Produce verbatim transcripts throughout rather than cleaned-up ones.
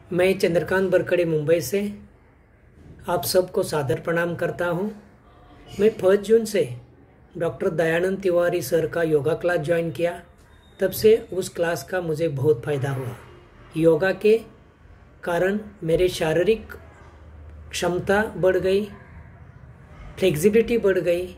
मैं चंद्रकांत बरकड़े मुंबई से आप सबको सादर प्रणाम करता हूं। मैं फर्स्ट जून से डॉक्टर दयानंद तिवारी सर का योगा क्लास ज्वाइन किया। तब से उस क्लास का मुझे बहुत फ़ायदा हुआ। योगा के कारण मेरे शारीरिक क्षमता बढ़ गई, फ्लेक्सिबिलिटी बढ़ गई,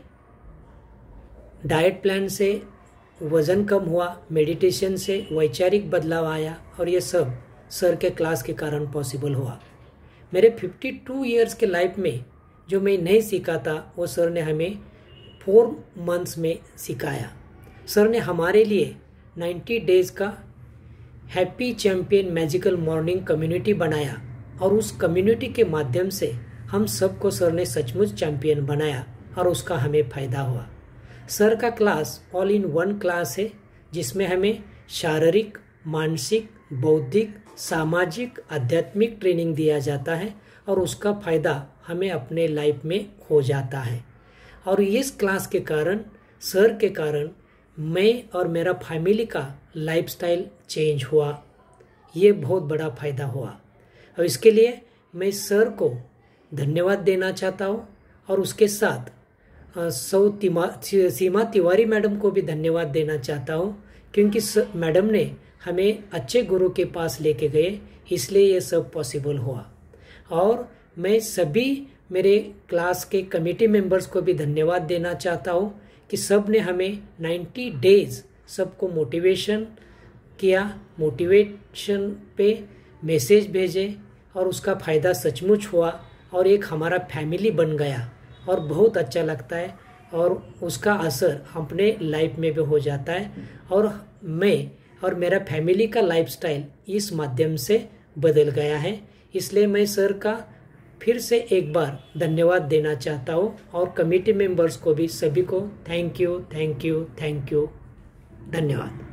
डाइट प्लान से वज़न कम हुआ, मेडिटेशन से वैचारिक बदलाव आया और ये सब सर के क्लास के कारण पॉसिबल हुआ। मेरे बावन इयर्स के लाइफ में जो मैं नहीं सीखा था वो सर ने हमें फोर मंथ्स में सिखाया। सर ने हमारे लिए नब्बे डेज़ का happy champion magical morning community बनाया और उस कम्युनिटी के माध्यम से हम सबको सर ने सचमुच चैम्पियन बनाया और उसका हमें फ़ायदा हुआ। सर का class all in one class है जिसमें हमें शारीरिक, मानसिक, बौद्धिक, सामाजिक, आध्यात्मिक ट्रेनिंग दिया जाता है और उसका फ़ायदा हमें अपने लाइफ में हो जाता है। और इस क्लास के कारण, सर के कारण मैं और मेरा फैमिली का लाइफस्टाइल चेंज हुआ। ये बहुत बड़ा फ़ायदा हुआ और इसके लिए मैं सर को धन्यवाद देना चाहता हूँ और उसके साथ सौ सीमा तिवारी मैडम को भी धन्यवाद देना चाहता हूँ, क्योंकि मैडम ने हमें अच्छे गुरु के पास लेके गए, इसलिए ये सब पॉसिबल हुआ। और मैं सभी मेरे क्लास के कमेटी मेंबर्स को भी धन्यवाद देना चाहता हूँ कि सब ने हमें नब्बे डेज़ सबको मोटिवेशन किया, मोटिवेशन पे मैसेज भेजे और उसका फ़ायदा सचमुच हुआ और एक हमारा फैमिली बन गया और बहुत अच्छा लगता है और उसका असर अपने लाइफ में भी हो जाता है और मैं और मेरा फैमिली का लाइफस्टाइल इस माध्यम से बदल गया है। इसलिए मैं सर का फिर से एक बार धन्यवाद देना चाहता हूँ और कमेटी मेंबर्स को भी सभी को thank you thank you thank you धन्यवाद।